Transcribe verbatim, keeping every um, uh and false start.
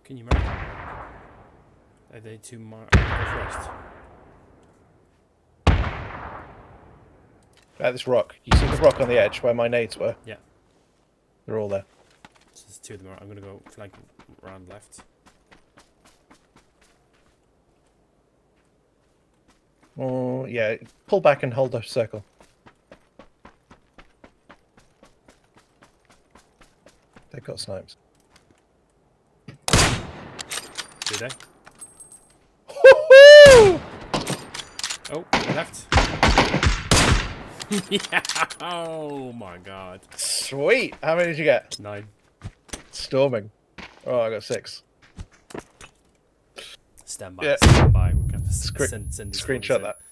Can you mark them? Are they too mark first? At this rock. You see the rock on the edge where my nades were? Yeah. They're all there. So there's two of them. I'm gonna go flank around left. Oh, yeah. Pull back and hold a circle. They've got snipes. Do they? Oh, left. Yeah. Oh my god. Sweet. How many did you get? Nine. Storming. Oh, I got six. Stand by. Yeah. Stand by. We're gonna Scre send, send these screenshot ones in. that.